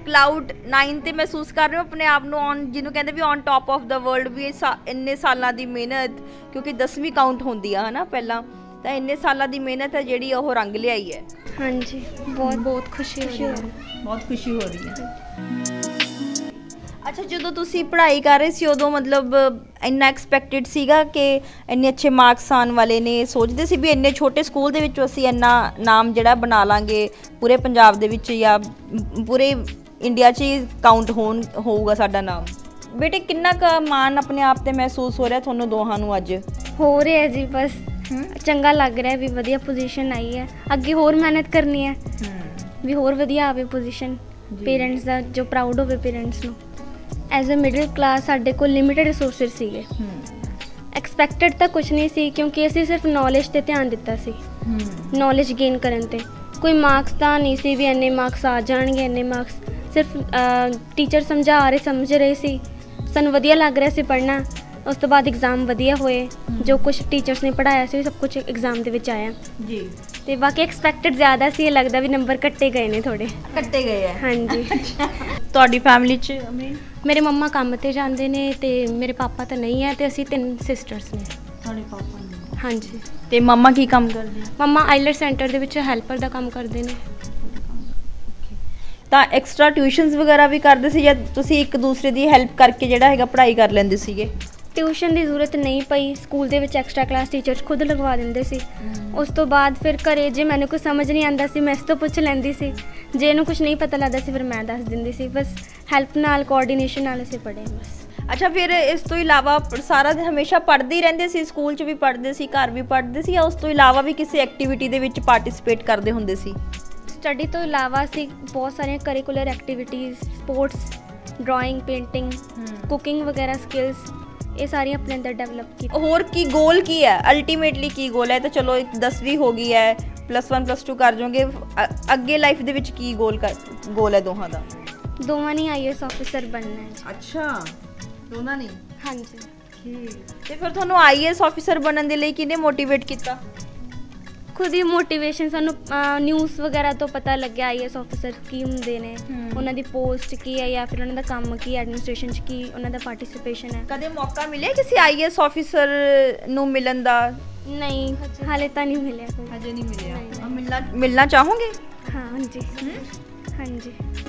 Cloud 9 ਤੇ ਮਹਿਸੂਸ ਕਰ ਰਹੇ ਹੋ ਆਪਣੇ ਆਪ ਨੂੰ ਔਨ ਜਿਹਨੂੰ ਕਹਿੰਦੇ ਵੀ on top of the world ਵੀ ਇੰਨੇ ਸਾਲਾਂ ਦੀ ਮਿਹਨਤ ਕਿਉਂਕਿ 10ਵੀਂ ਕਾਊਂਟ ਹੁੰਦੀ ਆ ਹਨਾ ਪਹਿਲਾਂ ਤਾਂ ਇੰਨੇ ਸਾਲਾਂ ਦੀ ਮਿਹਨਤ ਹੈ ਜਿਹੜੀ ਉਹ ਰੰਗ ਲਿਆਈ ਹੈ। ਹਾਂਜੀ ਬਹੁਤ ਖੁਸ਼ੀ ਹੋ ਰਹੀ ਹੈ। ਬਹੁਤ ਖੁਸ਼ੀ ਹੋ ਰਹੀ ਹੈ। ਅੱਛਾ ਜਦੋਂ ਤੁਸੀਂ ਪੜ੍ਹਾਈ ਕਰ ਰਹੇ ਸੀ ਉਦੋਂ ਮਤਲਬ ਇੰਨਾ ਐਕਸਪੈਕਟਡ ਸੀਗਾ ਕਿ ਇੰਨੇ ਅੱਛੇ ਮਾਰਕਸ ਆਉਣ ਵਾਲੇ ਨੇ ਸੋਚਦੇ ਸੀ ਵੀ ਇੰਨੇ ਛੋਟੇ ਸਕੂਲ ਦੇ ਵਿੱਚ ਅਸੀਂ ਇੰਨਾ ਨਾਮ ਜਿਹੜਾ ਬਣਾ ਲਾਂਗੇ ਪੂਰੇ ਪੰਜਾਬ ਦੇ ਵਿੱਚ ਜਾਂ ਪੂਰੇ ਇੰਡੀਆ 'ਚ ਹੀ ਕਾਊਂਟ ਹੋਊਗਾ ਸਾਡਾ ਨਾਮ। ਬੇਟੇ ਕਿੰਨਾ ਕੁ ਮਾਣ ਆਪਣੇ ਆਪ 'ਤੇ ਮਹਿਸੂਸ ਹੋ ਰਿਹਾ ਤੁਹਾਨੂੰ ਦੋਹਾਂ ਨੂੰ ਅੱਜ? ਹੋ ਰਿਹਾ ਜੀ ਬਸ ਚੰਗਾ ਲੱਗ ਰਿਹਾ ਵੀ ਵਧੀਆ ਪੋਜੀਸ਼ਨ ਆਈ ਹੈ ਅੱਗੇ ਹੋਰ ਮਿਹਨਤ ਕਰਨੀ ਹੈ ਵੀ ਹੋਰ ਵਧੀਆ ਆਵੇ ਪੋਜੀਸ਼ਨ ਪੇਰੈਂਟਸ ਦਾ ਜੋ ਪ੍ਰਾਊਡ ਹੋਵੇ ਪੇਰੈਂਟਸ ਨੂੰ। ਐਜ਼ ਅ ਮਿਡਲ ਕਲਾਸ ਸਾਡੇ ਕੋਲ ਲਿਮਿਟਡ ਰਿਸੋਰਸਿਸ ਸੀਗੇ ਐਕਸਪੈਕਟਡ ਤਾਂ ਕੁਛ ਨਹੀਂ ਸੀ ਕਿਉਂਕਿ ਅਸੀਂ ਸਿਰਫ ਨੌਲੇਜ 'ਤੇ ਧਿਆਨ ਦਿੱਤਾ ਸੀ ਨੌਲੇਜ ਗੇਨ ਕਰਨ 'ਤੇ ਕੋਈ ਮਾਰਕਸ ਤਾਂ ਨਹੀਂ ਸੀ ਵੀ ਇੰਨੇ ਮਾਰਕਸ ਆ ਜਾਣਗੇ ਇੰਨੇ ਮਾਰਕਸ ਸਿਰਫ ਟੀਚਰ ਸਮਝ ਰਹੇ ਸੀ ਸਾਨੂੰ ਵਧੀਆ ਲੱਗ ਰਿਹਾ ਸੀ ਪੜ੍ਹਨਾ। ਉਸ ਤੋਂ ਬਾਅਦ ਐਗਜ਼ਾਮ ਵਧੀਆ ਹੋਏ ਜੋ ਕੁਛ ਟੀਚਰਸ ਨੇ ਪੜ੍ਹਾਇਆ ਸੀ ਸਭ ਕੁਛ ਐਗਜ਼ਾਮ ਦੇ ਵਿੱਚ ਆਇਆ ਜੀ ਤੇ ਬਾਕੀ ਐਕਸਪੈਕਟਡ ਜ਼ਿਆਦਾ ਸੀ ਇਹ ਲੱਗਦਾ ਵੀ ਨੰਬਰ ਕੱਟੇ ਗਏ ਨੇ ਥੋੜ੍ਹੇ ਕੱਟੇ ਗਏ ਆ। ਹਾਂਜੀ ਤੁਹਾਡੀ ਫੈਮਿਲੀ 'ਚ ਮੇਰੇ ਮੰਮਾ ਕੰਮ 'ਤੇ ਜਾਂਦੇ ਨੇ ਅਤੇ ਮੇਰੇ ਪਾਪਾ ਤਾਂ ਨਹੀਂ ਹੈ ਅਤੇ ਅਸੀਂ 3 ਸਿਸਟਰਸ ਨੇ। ਤੁਹਾਡੇ ਪਾਪਾ ਨੇ? ਹਾਂਜੀ। ਅਤੇ ਮੰਮਾ ਕੀ ਕੰਮ ਕਰਦੇ? ਮੰਮਾ ਆਈਲੈਟ ਸੈਂਟਰ ਦੇ ਵਿੱਚ ਹੈਲਪਰ ਦਾ ਕੰਮ ਕਰਦੇ ਨੇ। ਤਾਂ ਐਕਸਟਰਾ ਟਿਊਸ਼ਨਸ ਵਗੈਰਾ ਵੀ ਕਰਦੇ ਸੀ ਜਾਂ ਤੁਸੀਂ ਇੱਕ ਦੂਸਰੇ ਦੀ ਹੈਲਪ ਕਰਕੇ ਜਿਹੜਾ ਹੈਗਾ ਪੜ੍ਹਾਈ ਕਰ ਲੈਂਦੇ ਸੀਗੇ? ਟਿਊਸ਼ਨ ਦੀ ਜ਼ਰੂਰਤ ਨਹੀਂ ਪਈ ਸਕੂਲ ਦੇ ਵਿੱਚ ਐਕਸਟਰਾ ਕਲਾਸ ਟੀਚਰਸ ਖੁਦ ਲਗਵਾ ਦਿੰਦੇ ਸੀ। ਉਸ ਤੋਂ ਬਾਅਦ ਫਿਰ ਘਰੇ ਜੇ ਮੈਨੂੰ ਕੁਝ ਸਮਝ ਨਹੀਂ ਆਉਂਦਾ ਸੀ ਮੈਂ ਇਸ ਤੋਂ ਪੁੱਛ ਲੈਂਦੀ ਸੀ ਜੇ ਇਹਨੂੰ ਕੁਝ ਨਹੀਂ ਪਤਾ ਲੱਗਦਾ ਸੀ ਫਿਰ ਮੈਂ ਦੱਸ ਦਿੰਦੀ ਸੀ ਬਸ ਹੈਲਪ ਨਾਲ ਕੋਆਰਡੀਨੇਸ਼ਨ ਨਾਲ ਅਸੀਂ ਪੜ੍ਹੇ ਬਸ। ਅੱਛਾ ਫਿਰ ਇਸ ਤੋਂ ਇਲਾਵਾ ਸਾਰਾ ਦਿਨ ਹਮੇਸ਼ਾ ਪੜ੍ਹਦੇ ਹੀ ਰਹਿੰਦੇ ਸੀ ਸਕੂਲ 'ਚ ਵੀ ਪੜ੍ਹਦੇ ਸੀ ਘਰ ਵੀ ਪੜ੍ਹਦੇ ਸੀ ਜਾਂ ਉਸ ਤੋਂ ਇਲਾਵਾ ਵੀ ਕਿਸੇ ਐਕਟੀਵਿਟੀ ਦੇ ਵਿੱਚ ਪਾਰਟਿਸਿਪੇਟ ਕਰਦੇ ਹੁੰਦੇ ਸੀ? ਸਟੱਡੀ ਤੋਂ ਇਲਾਵਾ ਅਸੀਂ ਬਹੁਤ ਸਾਰੀਆਂ curricular activities sports drawing painting cooking ਵਗੈਰਾ ਸਕਿੱਲਸ ਇਹ ਸਾਰੀਆਂ ਆਪਣੇ ਅੰਦਰ ਡਿਵੈਲਪ ਕੀਤੀ। ਹੋਰ ਕੀ ਗੋਲ ਕੀ ਹੈ ਅਲਟੀਮੇਟਲੀ ਕੀ ਗੋਲ ਹੈ? ਤਾਂ ਚਲੋ 10ਵੀਂ ਹੋ ਗਈ ਹੈ +1 +2 ਕਰ ਜਾਓਗੇ ਅੱਗੇ ਲਾਈਫ ਦੇ ਵਿੱਚ ਕੀ ਗੋਲ ਹੈ ਦੋਹਾਂ ਦਾ? ਦੋਵਾਂ ਨੇ IAS ਆਫਿਸਰ ਬਣਨਾ ਹੈ। ਅੱਛਾ ਦੋਨਾਂ ਨੇ? ਹਾਂਜੀ। ਤੇ ਫਿਰ ਤੁਹਾਨੂੰ IAS ਆਫਿਸਰ ਬਣਨ ਦੇ ਲਈ ਕਿਹਨੇ ਮੋਟੀਵੇਟ ਕੀਤਾ? ਖੁਦ ਹੀ ਮੋਟੀਵੇਸ਼ਨ ਸਾਨੂੰ ਨਿਊਜ਼ ਵਗੈਰਾ ਤੋਂ ਪਤਾ ਲੱਗਿਆ IAS ਆਫਿਸਰ ਕੀ ਹੁੰਦੇ ਨੇ ਉਹਨਾਂ ਦੀ ਪੋਸਟ ਕੀ ਹੈ ਜਾਂ ਫਿਰ ਉਹਨਾਂ ਦਾ ਕੰਮ ਕੀ ਐਡਮਿਨਿਸਟ੍ਰੇਸ਼ਨ 'ਚ ਕੀ ਉਹਨਾਂ ਦਾ ਪਾਰਟਿਸਿਪੇਸ਼ਨ ਹੈ। ਕਦੇ ਮੌਕਾ ਮਿਲਿਆ ਕਿਸੇ IAS ਆਫਿਸਰ ਨੂੰ ਮਿਲਣ ਦਾ? ਨਹੀਂ ਹਾਲੇ ਤਾਂ ਨਹੀਂ ਮਿਲਿਆ ਕੋਈ। ਹਜੇ ਨਹੀਂ ਮਿਲਿਆ। ਮਿਲਣਾ ਚਾਹੋਗੇ? ਹਾਂ ਹਾਂਜੀ ਹਾਂਜੀ।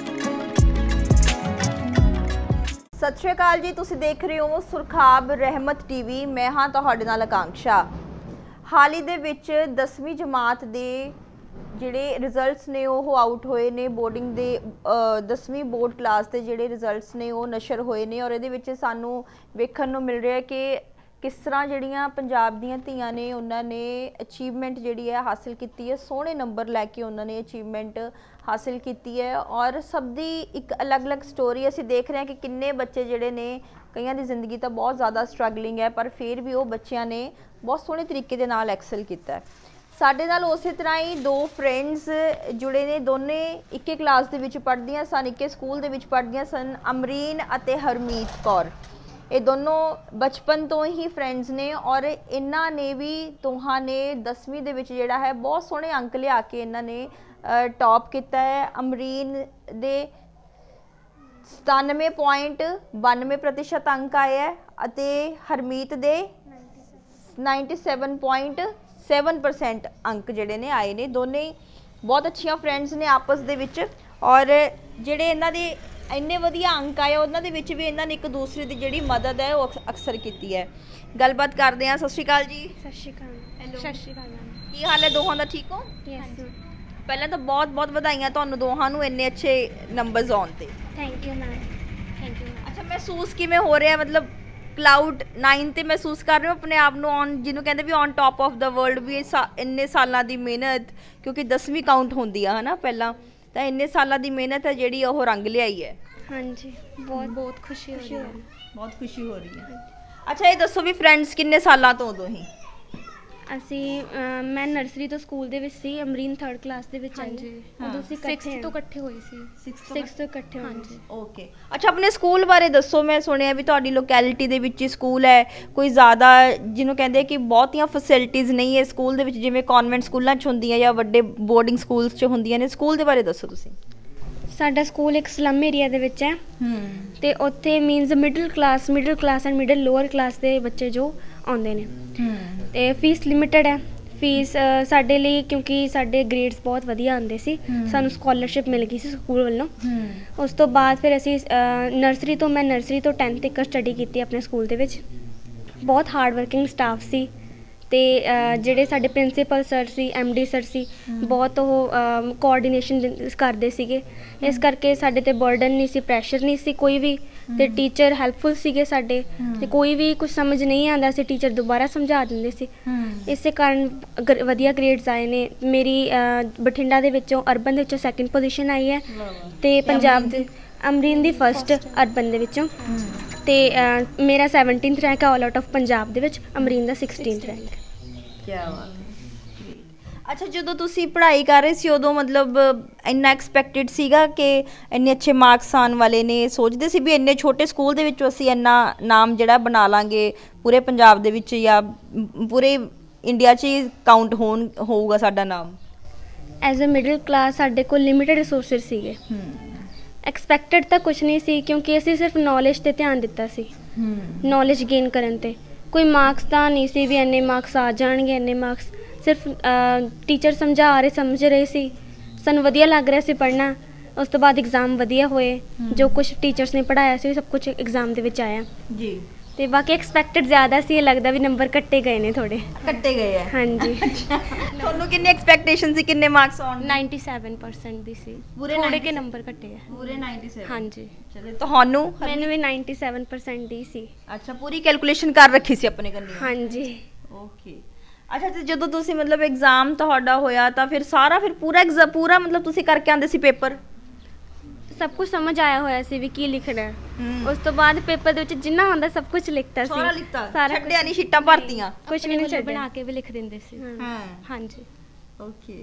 ਸਤਿ ਸ਼੍ਰੀ ਅਕਾਲ ਜੀ ਤੁਸੀਂ ਦੇਖ ਰਹੇ ਹੋ ਸੁਰਖਾਬ ਰਹਿਮਤ TV ਮੈਂ ਹਾਂ ਤੁਹਾਡੇ ਨਾਲ ਆਕਾਂਕਸ਼ਾ। ਹਾਲ ਹੀ ਦੇ ਵਿੱਚ 10ਵੀਂ ਜਮਾਤ ਦੇ ਜਿਹੜੇ ਰਿਜ਼ਲਟਸ ਨੇ ਉਹ ਆਊਟ ਹੋਏ ਨੇ ਬੋਰਡਿੰਗ ਦੇ 10ਵੀਂ ਬੋਰਡ ਕਲਾਸ ਦੇ ਜਿਹੜੇ ਰਿਜ਼ਲਟਸ ਨੇ ਉਹ ਨਸ਼ਰ ਹੋਏ ਨੇ ਔਰ ਇਹਦੇ ਵਿੱਚ ਸਾਨੂੰ ਵੇਖਣ ਨੂੰ ਮਿਲ ਰਿਹਾ ਕਿ ਕਿਸ ਤਰ੍ਹਾਂ ਜਿਹੜੀਆਂ ਪੰਜਾਬ ਦੀਆਂ ਧੀਆਂ ਨੇ ਉਹਨਾਂ ਨੇ ਅਚੀਵਮੈਂਟ ਜਿਹੜੀ ਹੈ ਹਾਸਿਲ ਕੀਤੀ ਹੈ ਸੋਹਣੇ ਨੰਬਰ ਲੈ ਕੇ ਉਹਨਾਂ ਨੇ ਅਚੀਵਮੈਂਟ ਹਾਸਿਲ ਕੀਤੀ ਹੈ ਔਰ ਸਭ ਦੀ ਇੱਕ ਅਲੱਗ-ਅਲੱਗ ਸਟੋਰੀ ਅਸੀਂ ਦੇਖ ਰਹੇ ਹਾਂ ਕਿ ਕਿੰਨੇ ਬੱਚੇ ਜਿਹੜੇ ਨੇ ਕਈਆਂ ਦੀ ਜ਼ਿੰਦਗੀ ਤਾਂ ਬਹੁਤ ਜ਼ਿਆਦਾ ਸਟਰਗਲਿੰਗ ਹੈ ਪਰ ਫਿਰ ਵੀ ਉਹ ਬੱਚਿਆਂ ਨੇ ਬਹੁਤ ਸੋਹਣੇ ਤਰੀਕੇ ਦੇ ਨਾਲ ਐਕਸਲ ਕੀਤਾ। ਸਾਡੇ ਨਾਲ ਉਸੇ ਤਰ੍ਹਾਂ ਹੀ 2 ਫਰੈਂਡਸ ਜੁੜੇ ਨੇ ਦੋਨੇ ਇੱਕੇ ਕਲਾਸ ਦੇ ਵਿੱਚ ਪੜ੍ਹਦੀਆਂ ਸਨ ਇੱਕੇ ਸਕੂਲ ਦੇ ਵਿੱਚ ਪੜ੍ਹਦੀਆਂ ਸਨ ਅਮਰੀਨ ਅਤੇ ਹਰਮੀਤ ਕੌਰ। ਇਹ ਦੋਨੋਂ ਬਚਪਨ ਤੋਂ ਹੀ ਫਰੈਂਡਸ ਨੇ ਔਰ ਇਹਨਾਂ ਨੇ ਵੀ ਦੋਹਾਂ ਨੇ 10ਵੀਂ ਦੇ ਵਿੱਚ ਜਿਹੜਾ ਹੈ ਬਹੁਤ ਸੋਹਣੇ ਅੰਕ ਲਿਆ ਕੇ ਇਹਨਾਂ ਨੇ ਟੌਪ ਕੀਤਾ ਹੈ। ਅਮਰੀਨ ਦੇ 97.92% ਅੰਕ ਆਏ ਹੈ ਅਤੇ ਹਰਮੀਤ ਦੇ 97.7% ਅੰਕ ਜਿਹੜੇ ਨੇ ਆਏ ਨੇ। ਦੋਨੇ ਬਹੁਤ ਅੱਛੀਆਂ ਫਰੈਂਡਸ ਨੇ ਆਪਸ ਦੇ ਵਿੱਚ ਔਰ ਜਿਹੜੇ ਇਹਨਾਂ ਦੇ ਇੰਨੇ ਵਧੀਆ ਅੰਕ ਆਏ ਉਹਨਾਂ ਦੇ ਵਿੱਚ ਵੀ ਇਹਨਾਂ ਨੇ ਇੱਕ ਦੂਸਰੇ ਦੀ ਜਿਹੜੀ ਮਦਦ ਹੈ ਉਹ ਅਕਸਰ ਕੀਤੀ ਹੈ। ਗੱਲਬਾਤ ਕਰਦੇ ਹਾਂ। ਸਤਿ ਸ਼੍ਰੀ ਅਕਾਲ ਜੀ। ਸਤਿ ਸ਼੍ਰੀ ਅਕਾਲ। ਹੈਲੋ ਸਤਿ ਸ਼੍ਰੀ ਅਕਾਲ। ਕੀ ਹਾਲ ਹੈ ਦੋਹਾਂ ਦਾ? ਠੀਕ ਹੋ? ਯੈਸ। ਪਹਿਲਾਂ ਤਾਂ ਬਹੁਤ ਬਹੁਤ ਵਧਾਈਆਂ ਤੁਹਾਨੂੰ ਦੋਹਾਂ ਨੂੰ ਇੰਨੇ ਅੱਛੇ ਨੰਬਰਸ ਆਉਣ ਤੇ। Thank you ma'am. Thank you. ਅੱਛਾ ਮਹਿਸੂਸ ਕਿਵੇਂ ਹੋ ਰਿਹਾ ਮਤਲਬ ਕਲਾਊਡ 9 ਤੇ ਮਹਿਸੂਸ ਕਰ ਰਹੇ ਹੋ ਆਪਣੇ ਆਪ ਨੂੰ ਔਨ ਜਿਹਨੂੰ ਕਹਿੰਦੇ ਵੀ on top of the world ਵੀ ਇੰਨੇ ਸਾਲਾਂ ਦੀ ਮਿਹਨਤ ਕਿਉਂਕਿ 10ਵੀਂ ਕਾਊਂਟ ਹੁੰਦੀ ਆ ਹਨਾ ਪਹਿਲਾਂ ਤਾਂ ਇੰਨੇ ਸਾਲਾਂ ਦੀ ਮਿਹਨਤ ਹੈ ਜਿਹੜੀ ਉਹ ਰੰਗ ਲਿਆਈ ਹੈ। ਹਾਂਜੀ ਬਹੁਤ ਖੁਸ਼ੀ ਹੋ ਰਹੀ ਹੈ। ਬਹੁਤ ਖੁਸ਼ੀ ਹੋ ਰਹੀ ਹੈ। ਅੱਛਾ ਇਹ ਦੱਸੋ ਵੀ ਫਰੈਂਡਸ ਕਿੰਨੇ ਸਾਲਾਂ ਤੋਂ ਉਦੋਂ ਹੀ? ਅਸੀਂ ਮੈਂ ਨਰਸਰੀ ਤੋਂ ਸਕੂਲ ਦੇ ਵਿੱਚ ਸੀ ਅਮਰੀਨ 3rd ਕਲਾਸ ਦੇ ਵਿੱਚ ਆਈ ਉਦੋਂ ਅਸੀਂ 6th ਤੋਂ ਇਕੱਠੇ ਹੋਏ ਸੀ। 6th ਤੋਂ ਇਕੱਠੇ ਹਾਂਜੀ। ਓਕੇ। ਅੱਛਾ ਆਪਣੇ ਸਕੂਲ ਬਾਰੇ ਦੱਸੋ। ਮੈਂ ਸੁਣਿਆ ਵੀ ਤੁਹਾਡੀ ਲੋਕੈਲਿਟੀ ਦੇ ਵਿੱਚ ਹੀ ਸਕੂਲ ਹੈ ਕੋਈ ਜ਼ਿਆਦਾ ਜਿਹਨੂੰ ਕਹਿੰਦੇ ਕਿ ਬਹੁਤੀਆਂ ਫੈਸਿਲਿਟੀਜ਼ ਨਹੀਂ ਹੈ ਸਕੂਲ ਦੇ ਵਿੱਚ ਜਿਵੇਂ ਕਨਵੈਂਟ ਸਕੂਲਾਂ 'ਚ ਹੁੰਦੀਆਂ ਜਾਂ ਵੱਡੇ ਬੋਰਡਿੰਗ ਸਕੂਲਸ 'ਚ ਹੁੰਦੀਆਂ ਨੇ ਸਕੂਲ ਦੇ ਬਾਰੇ ਦੱਸੋ ਤੁਸੀਂ। ਸਾਡਾ ਸਕੂਲ ਇੱਕ ਸਲਮ ਏਰੀਆ ਦੇ ਵਿੱਚ ਹੈ ਤੇ ਉੱਥੇ means middle class and middle lower class ਦੇ ਬੱਚੇ ਜੋ ਆਉਂਦੇ ਨੇ ਤੇ ਫੀਸ ਲਿਮਿਟਡ ਹੈ। ਫੀਸ ਸਾਡੇ ਲਈ ਕਿਉਂਕਿ ਸਾਡੇ ਗ੍ਰੇਡਸ ਬਹੁਤ ਵਧੀਆ ਆਉਂਦੇ ਸੀ, ਸਾਨੂੰ ਸਕਾਲਰਸ਼ਿਪ ਮਿਲ ਗਈ ਸੀ ਸਕੂਲ ਵੱਲੋਂ। ਉਸ ਤੋਂ ਬਾਅਦ ਫਿਰ ਅਸੀਂ ਨਰਸਰੀ ਤੋਂ 10th ਤੱਕ ਸਟੱਡੀ ਕੀਤੀ ਆਪਣੇ ਸਕੂਲ ਦੇ ਵਿੱਚ। ਬਹੁਤ ਹਾਰਡ ਵਰਕਿੰਗ ਸਟਾਫ ਸੀ ਤੇ ਜਿਹੜੇ ਸਾਡੇ ਪ੍ਰਿੰਸੀਪਲ ਸਰ ਸੀ, MD ਸਰ ਸੀ, ਬਹੁਤ ਉਹ ਕੋਆਰਡੀਨੇਸ਼ਨ ਕਰਦੇ ਸੀਗੇ। ਇਸ ਕਰਕੇ ਸਾਡੇ 'ਤੇ ਬਰਡਨ ਨਹੀਂ ਸੀ, ਪ੍ਰੈਸ਼ਰ ਨਹੀਂ ਸੀ ਕੋਈ ਵੀ, ਤੇ ਟੀਚਰ ਹੈਲਪਫੁਲ ਸੀਗੇ ਸਾਡੇ। ਤੇ ਕੋਈ ਵੀ ਕੁਝ ਸਮਝ ਨਹੀਂ ਆਉਂਦਾ ਸੀ, ਟੀਚਰ ਦੁਬਾਰਾ ਸਮਝਾ ਦਿੰਦੇ ਸੀ। ਇਸੇ ਕਾਰਨ ਵਧੀਆ ਗ੍ਰੇਡਸ ਆਏ ਨੇ। ਮੇਰੀ ਬਠਿੰਡਾ ਦੇ ਵਿੱਚੋਂ ਅਰਬਨ ਦੇ ਵਿੱਚੋਂ 2nd ਪੋਜੀਸ਼ਨ ਆਈ ਹੈ ਤੇ ਪੰਜਾਬ ਦੇ ਅਮਰੀਨ ਦੀ 1st ਅਰਬਨ ਦੇ ਵਿੱਚੋਂ, ਤੇ ਮੇਰਾ 17th ਰੈਂਕ ਹੈ ਆਲ ਆਊਟ ਆਫ ਪੰਜਾਬ ਦੇ ਵਿੱਚ, ਅਮਰੀਨ ਦਾ 16th ਰੈਂਕ। ਕੀ ਬਾਤ ਹੈ। ਅੱਛਾ, ਜਦੋਂ ਤੁਸੀਂ ਪੜ੍ਹਾਈ ਕਰ ਰਹੇ ਸੀ ਉਦੋਂ ਮਤਲਬ ਇੰਨਾ ਐਕਸਪੈਕਟਡ ਸੀਗਾ ਕਿ ਇੰਨੇ ਅੱਛੇ ਮਾਰਕਸ ਆਉਣ ਵਾਲੇ ਨੇ? ਸੋਚਦੇ ਸੀ ਵੀ ਇੰਨੇ ਛੋਟੇ ਸਕੂਲ ਦੇ ਵਿੱਚੋਂ ਅਸੀਂ ਇੰਨਾ ਨਾਮ ਜਿਹੜਾ ਬਣਾ ਲਾਂਗੇ ਪੂਰੇ ਪੰਜਾਬ ਦੇ ਵਿੱਚ ਜਾਂ ਪੂਰੇ ਇੰਡੀਆ 'ਚ ਹੀ ਕਾਊਂਟ ਹੋਊਗਾ ਸਾਡਾ ਨਾਮ? ਐਜ਼ ਅ ਮਿਡਲ ਕਲਾਸ ਸਾਡੇ ਕੋਲ ਲਿਮਿਟਡ ਰਿਸੋਰਸਿਸ ਸੀਗੇ। ਐਕਸਪੈਕਟਡ ਤਾਂ ਕੁਛ ਨਹੀਂ ਸੀ ਕਿਉਂਕਿ ਅਸੀਂ ਸਿਰਫ ਨੌਲੇਜ 'ਤੇ ਧਿਆਨ ਦਿੱਤਾ ਸੀ, ਨੌਲੇਜ ਗੇਨ ਕਰਨ 'ਤੇ। ਕੋਈ ਮਾਰਕਸ ਤਾਂ ਨਹੀਂ ਸੀ ਵੀ ਇੰਨੇ ਮਾਰਕਸ ਆ ਜਾਣਗੇ, ਇੰਨੇ ਮਾਰਕਸ। ਸਿਰਫ ਟੀਚਰ ਸਮਝ ਰਹੇ ਸੀ, ਸਾਨੂੰ ਵਧੀਆ ਲੱਗ ਰਿਹਾ ਸੀ ਪੜ੍ਹਨਾ। ਉਸ ਤੋਂ ਬਾਅਦ ਐਗਜ਼ਾਮ ਵਧੀਆ ਹੋਏ, ਜੋ ਕੁਛ ਟੀਚਰਸ ਨੇ ਪੜ੍ਹਾਇਆ ਸੀ ਸਭ ਕੁਛ ਐਗਜ਼ਾਮ ਦੇ ਵਿੱਚ ਆਇਆ ਜੀ। ਤੇ ਬਾਕੀ ਐਕਸਪੈਕਟਡ ਜ਼ਿਆਦਾ ਸੀ, ਇਹ ਲੱਗਦਾ ਵੀ ਨੰਬਰ ਕੱਟੇ ਗਏ ਨੇ, ਥੋੜੇ ਕੱਟੇ ਗਏ ਆ। ਹਾਂਜੀ। ਤੁਹਾਨੂੰ ਕਿੰਨੀ ਐਕਸਪੈਕਟੇਸ਼ਨ ਸੀ, ਕਿੰਨੇ ਮਾਰਕਸ ਆਉਣ? 97% ਦੀ ਸੀ, ਥੋੜੇ ਕੇ ਨੰਬਰ ਕੱਟੇ ਆ। ਪੂਰੇ 97? ਹਾਂਜੀ। ਚਲੋ ਤੁਹਾਨੂੰ? ਮੈਨੂੰ ਵੀ 97% ਦੀ ਸੀ। ਅੱਛਾ, ਪੂਰੀ ਕੈਲਕੂਲੇਸ਼ਨ ਕਰ ਰੱਖੀ ਸੀ ਆਪਣੇ ਕੰਨੀ? ਹਾਂਜੀ। ਓਕੇ। ਅੱਛਾ, ਤੇ ਜਦੋਂ ਤੁਸੀਂ ਮਤਲਬ ਐਗਜ਼ਾਮ ਤੁਹਾਡਾ ਹੋਇਆ ਤਾਂ ਫਿਰ ਸਾਰਾ ਪੂਰਾ ਮਤਲਬ ਤੁਸੀਂ ਕਰਕੇ ਆਉਂਦੇ ਸੀ ਪੇਪਰ? ਸਭ ਕੁਝ ਸਮਝ ਆਇਆ ਹੋਇਆ ਸੀ ਵੀ ਕੀ ਲਿਖਣਾ ਹੈ। ਉਸ ਤੋਂ ਬਾਅਦ ਪੇਪਰ ਦੇ ਵਿੱਚ ਜਿੰਨਾ ਆਉਂਦਾ ਸਭ ਕੁਝ ਲਿਖਤਾ ਸੀ। ਸਾਰਾ ਛੱਡਿਆ ਨਹੀਂ, ਸ਼ੀਟਾਂ ਭਰਤੀਆਂ? ਕੁਝ ਨਹੀਂ ਛੱਡਿਆ, ਬਣਾ ਕੇ ਵੀ ਲਿਖ ਦਿੰਦੇ ਸੀ। ਹਾਂਜੀ। ਓਕੇ,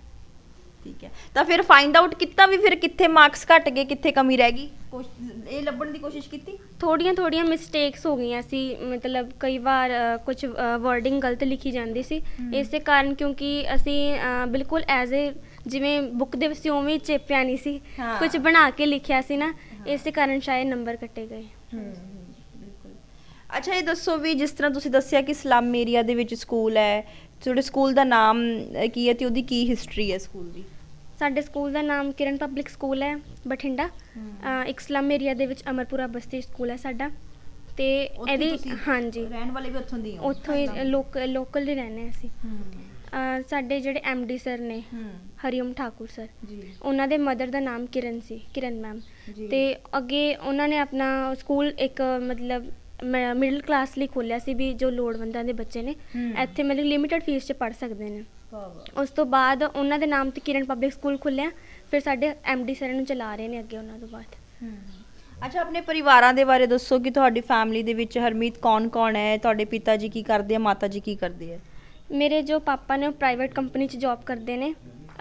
ਠੀਕ ਹੈ। ਤਾਂ ਫਿਰ ਫਾਈਂਡ ਆਊਟ ਕੀਤਾ ਵੀ ਫਿਰ ਕਿੱਥੇ ਮਾਰਕਸ ਘਟ ਗਏ, ਕਿੱਥੇ ਕਮੀ ਰਹਿ ਗਈ, ਇਹ ਲੱਭਣ ਦੀ ਕੋਸ਼ਿਸ਼ ਕੀਤੀ? ਥੋੜੀਆਂ ਮਿਸਟੇਕਸ ਹੋ ਗਈਆਂ ਸੀ, ਮਤਲਬ ਕਈ ਵਾਰ ਕੁਝ ਵਰਡਿੰਗ ਗਲਤ ਲਿਖੀ ਜਾਂਦੀ ਸੀ। ਇਸੇ ਕਾਰਨ ਕਿਉਂਕਿ ਅਸੀਂ ਬਿਲਕੁਲ ਐਜ਼ ਏ ਜਿਵੇਂ ਬੁੱਕ ਦੇ ਵਿੱਚ ਉਵੇਂ ਚੇਪਿਆ ਨਹੀਂ ਸੀ, ਕੁਝ ਬਣਾ ਕੇ ਲਿਖਿਆ ਸੀ ਨਾ, ਇਸੇ ਕਾਰਨ ਸ਼ਾਇਦ ਨੰਬਰ ਕੱਟੇ ਗਏ। ਬਿਲਕੁਲ। ਅੱਛਾ, ਇਹ ਦੱਸੋ ਵੀ ਜਿਸ ਤਰ੍ਹਾਂ ਤੁਸੀਂ ਦੱਸਿਆ ਕਿ ਸਲਮ ਏਰੀਆ ਦੇ ਵਿੱਚ ਸਕੂਲ ਹੈ, ਤੁਹਾਡੇ ਸਕੂਲ ਦਾ ਨਾਮ ਕੀ ਹੈ ਤੇ ਉਹਦੀ ਕੀ ਹਿਸਟਰੀ ਹੈ ਸਕੂਲ ਦੀ? ਸਾਡੇ ਸਕੂਲ ਦਾ ਨਾਮ ਕਿਰਨ ਪਬਲਿਕ ਸਕੂਲ ਹੈ ਬਠਿੰਡਾ। ਇੱਕ ਸਲਮ ਏਰੀਆ ਦੇ ਵਿੱਚ ਅਮਰਪੁਰਾ ਬਸਤੀ ਸਕੂਲ ਹੈ ਸਾਡਾ। ਤੇ ਇਹਦੀ ਹਾਂਜੀ, ਰਹਿਣ ਵਾਲੇ ਵੀ ਉੱਥੋਂ ਦੀ? ਉੱਥੋਂ ਹੀ ਲੋਕਲ ਹੀ ਰਹਿੰਦੇ ਅਸੀਂ। ਸਾਡੇ ਜਿਹੜੇ MD ਸਰ ਨੇ ਹਰੀਓਮ ਠਾਕੁਰ ਸਰ, ਉਹਨਾਂ ਦੇ ਮਦਰ ਦਾ ਨਾਮ ਕਿਰਨ ਸੀ, ਕਿਰਨ ਮੈਮ। ਤੇ ਅੱਗੇ ਉਹਨਾਂ ਨੇ ਆਪਣਾ ਸਕੂਲ ਇੱਕ ਮਤਲਬ ਮਿਡਲ ਕਲਾਸ ਲਈ ਖੋਲ੍ਹਿਆ ਸੀ ਵੀ ਜੋ ਲੋੜਵੰਦਾਂ ਦੇ ਬੱਚੇ ਨੇ ਇੱਥੇ ਮਤਲਬ ਲਿਮਿਟਡ ਫੀਸ 'ਚ ਪੜ੍ਹ ਸਕਦੇ ਨੇ। ਉਸ ਤੋਂ ਬਾਅਦ ਉਹਨਾਂ ਦੇ ਨਾਮ 'ਤੇ ਕਿਰਨ ਪਬਲਿਕ ਸਕੂਲ ਖੁੱਲ੍ਹਿਆ, ਫਿਰ ਸਾਡੇ MD ਸਰ ਨੂੰ ਚਲਾ ਰਹੇ ਨੇ ਅੱਗੇ ਉਹਨਾਂ ਤੋਂ ਬਾਅਦ। ਅੱਛਾ, ਆਪਣੇ ਪਰਿਵਾਰਾਂ ਦੇ ਬਾਰੇ ਦੱਸੋ ਕਿ ਤੁਹਾਡੀ ਫੈਮਿਲੀ ਦੇ ਵਿੱਚ ਹਰਮੀਤ ਕੌਣ ਹੈ? ਤੁਹਾਡੇ ਪਿਤਾ ਜੀ ਕੀ ਕਰਦੇ ਆ, ਮਾਤਾ ਜੀ ਕੀ ਕਰਦੇ ਆ? ਮੇਰੇ ਜੋ ਪਾਪਾ ਨੇ ਉਹ ਪ੍ਰਾਈਵੇਟ ਕੰਪਨੀ 'ਚ ਜੋਬ ਕਰਦੇ ਨੇ।